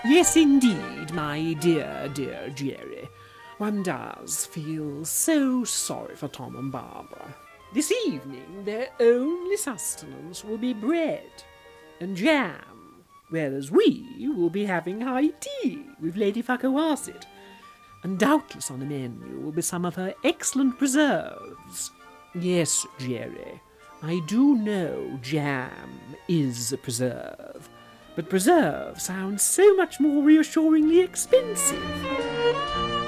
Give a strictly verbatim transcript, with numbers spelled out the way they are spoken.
Yes, indeed, my dear, dear Jerry. One does feel so sorry for Tom and Barbara. This evening their only sustenance will be bread and jam, whereas we will be having high tea with Lady Farquharson, and doubtless on the menu will be some of her excellent preserves. Yes, Jerry, I do know jam is a preserve, but preserve sounds so much more reassuringly expensive.